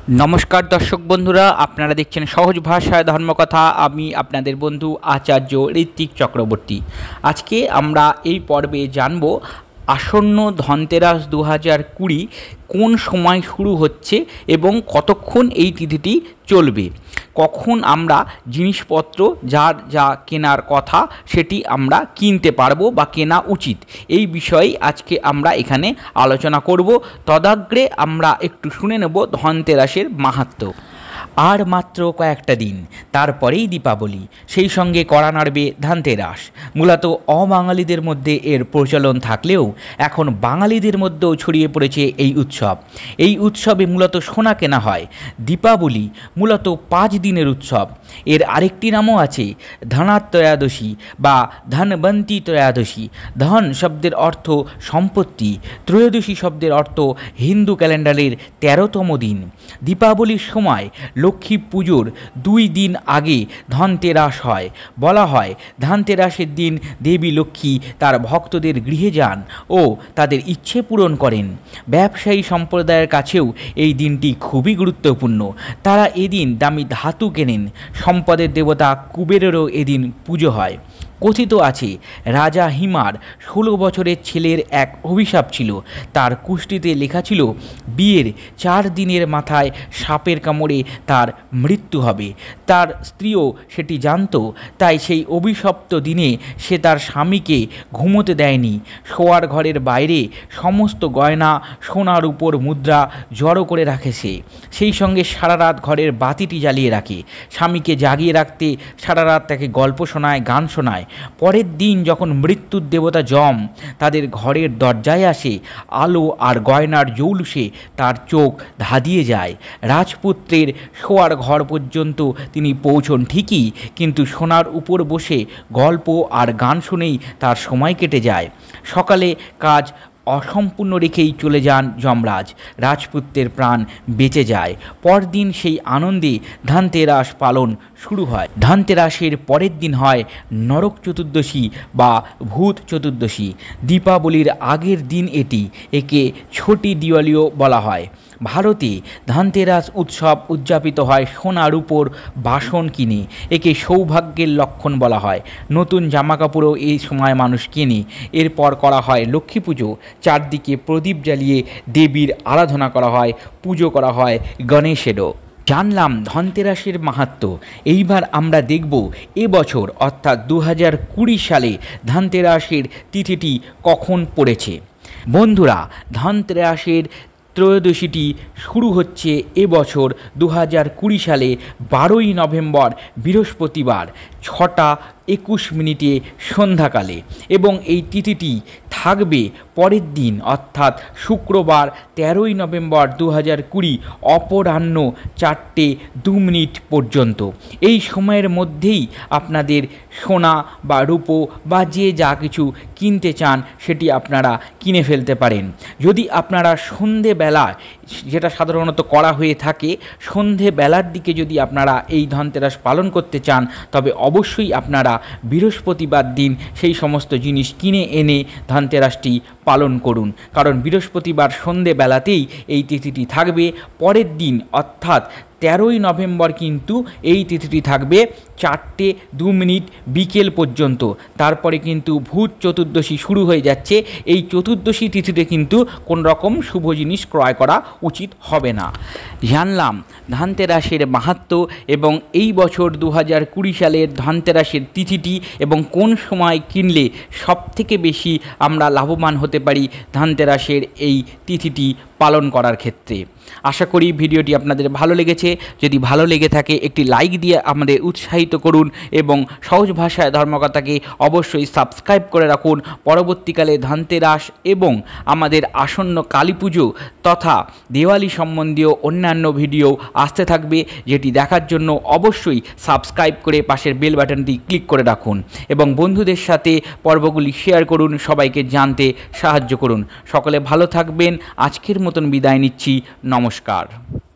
नमस्कार दर्शक बंधुरा आपनारा देखছেন सहज भाषाয় धर्मकथा। आमी आपनादेर बंधु आचार्य ऋत्विक चक्रवर्ती। आज के आमरा এই পর্বে জানব আসন্ন ধনতেরাস 2020 কোন সময় শুরু হচ্ছে এবং কতক্ষণ এই তিথিটি চলবে, কখন আমরা জিনিসপত্র যার যা কেনার কথা সেটি আমরা কিনতে পারবো বা কেনা উচিত, এই বিষয়ে আজকে আমরা এখানে আলোচনা করব। তদাগ্রে আমরা একটু শুনে নেব ধনতেরাসের মাহাত্ম্য। আর মাত্র কয়েকটা দিন তারপরেই দীপাবলি, সেই সঙ্গে কড়া নাড়বে ধানতেরাস। মূলত অবাঙালিদের মধ্যে এর প্রচলন থাকলেও এখন বাঙালিদের মধ্যেও ছড়িয়ে পড়েছে এই উৎসব। এই উৎসবে মূলত সোনা কেনা হয়। দীপাবলি মূলত 5 দিনের উৎসব। এর আরেকটি নামও আছে ধনাত্রয়োদশী বা ধনবন্তী ত্রয়োদশী। ধন শব্দের অর্থ সম্পত্তি, ত্রয়োদশী শব্দের অর্থ হিন্দু ক্যালেন্ডারের 13তম দিন। দীপাবলির সময় লক্ষ্মী পুজোর 2 দিন আগে ধনতেরাস হয়। বলা হয় ধনতেরাসের দিন দেবী লক্ষ্মী তার ভক্তদের গৃহে যান ও তাদের ইচ্ছে পূরণ করেন। ব্যবসায়ী সম্প্রদায়ের কাছেও এই দিনটি খুবই গুরুত্বপূর্ণ। তারা এদিন দামি ধাতু কেনেন। সম্পদের দেবতা কুবেরেরও এদিন পুজো হয়। কথিত আছে রাজা হিমার 16 বছরের ছেলের এক অভিশাপ ছিল। তার কুষ্ঠিতে লেখা ছিল বিয়ের 4 দিনের মাথায় সাপের কামড়ে তার মৃত্যু হবে। তার স্ত্রীও সেটি জানত, তাই সেই অভিশপ্ত দিনে সে তার স্বামীকে ঘুমোতে দেয়নি। শোয়ার ঘরের বাইরে সমস্ত গয়না, সোনার উপর মুদ্রা জড়ো করে রাখে সে। সেই সঙ্গে সারা রাত ঘরের বাতিটি জ্বালিয়ে রাখে। স্বামীকে জাগিয়ে রাখতে সারা রাত তাকে গল্প শোনায়, গান শোনায়। পরের দিন যখন মৃত্যুর দেবতা যম তাদের ঘরের দরজায় আসে, আলো আর গয়নার জৌলুসে তার চোখ ধাঁধিয়ে যায়। রাজপুত্রের শোয়ার ঘর পর্যন্ত তিনি পৌঁছন ঠিকই, কিন্তু সোনার উপর বসে গল্প আর গান শুনেই তার সময় কেটে যায়। সকালে কাজ অসম্পূর্ণ রেখেই চলে যান যমরাজ। রাজপুত্রের প্রাণ বেঁচে যায়। পরদিন সেই আনন্দে ধনতেরাস পালন শুরু হয়। ধনতেরাসের পরের দিন হয় নরক চতুর্দশী বা ভূত চতুর্দশী। দীপাবলির আগের দিন এটি। একে ছোটি দিওয়ালিও বলা হয়। ভারতে ধনতেরাস উৎসব উদযাপিত হয় সোনার উপর বাসন কিনে। একে সৌভাগ্যের লক্ষণ বলা হয়। নতুন জামাকাপড়ও এই সময় মানুষ কেনে। এরপর করা হয় লক্ষ্মী পুজো। চারদিকে প্রদীপ জ্বালিয়ে দেবীর আরাধনা করা হয়, পুজো করা হয় গণেশেরও। জানলাম ধনতেরাসের মাহাত্ম্য। এইবার আমরা দেখব এবছর অর্থাৎ 2020 সালে ধনতেরাসের তিথিটি কখন পড়েছে। বন্ধুরা, ধনতেরাসের ত্রয়োদশীটি শুরু হচ্ছে এবছর 2020 সালে 12ই নভেম্বর বৃহস্পতিবার 6:21 সন্ধ্যাকালে, এবং এই তিথিটি থাকবে পরের দিন অর্থাৎ শুক্রবার 13ই নভেম্বর 2020 অপরাহ্ন 4:02 পর্যন্ত। এই সময়ের মধ্যেই আপনাদের সোনা বা রূপো বা যে যা কিছু কিনতে চান সেটি আপনারা কিনে ফেলতে পারেন। যদি আপনারা সন্ধেবেলা, যেটা সাধারণত করা হয়ে থাকে, সন্ধেবেলার দিকে যদি আপনারা এই ধনতেরাস পালন করতে চান, তবে অবশ্যই আপনারা বৃহস্পতিবার দিন সেই সমস্ত জিনিস কিনে এনে ধনতেরাসটি পালন করুন। কারণ বৃহস্পতিবার সন্ধেবেলাতেই এই তিথিটি থাকবে। পরের দিন অর্থাৎ 13ই নভেম্বর কিন্তু এই তিথিটি থাকবে 4:02 বিকেল পর্যন্ত। তারপরে কিন্তু ভূত চতুর্দশী শুরু হয়ে যাচ্ছে। এই চতুর্দশী তিথিতে কিন্তু কোনো রকম শুভ জিনিস ক্রয় করা উচিত হবে না। জানলাম ধনতেরাসের মাহাত্ম্য এবং এই বছর 2020 সালের ধনতেরাসের তিথিটি এবং কোন সময় কিনলে সবথেকে বেশি আমরা লাভবান হতে পারি ধনতেরাসের এই তিথিটি পালন করার ক্ষেত্রে। আশা করি ভিডিওটি আপনাদের ভালো লেগেছে। যদি ভালো লেগে থাকে একটি লাইক দিয়ে আমাদের উৎসাহিত করুন এবং সহজ ভাষায় ধর্মকথাকে অবশ্যই সাবস্ক্রাইব করে রাখুন। পরবর্তীকালে ধনতেরাস এবং আমাদের আসন্ন কালী পুজো তথা দিওয়ালি সম্বন্ধীয় অন্যান্য ভিডিও আসতে থাকবে, যেটি দেখার জন্য অবশ্যই সাবস্ক্রাইব করে পাশের বেল বাটনটি ক্লিক করে রাখুন এবং বন্ধুদের সাথে পর্বগুলি শেয়ার করুন, সবাইকে জানতে সাহায্য করুন। সকলে ভালো থাকবেন। আজকের মতন বিদায় নিচ্ছি। নমস্কার।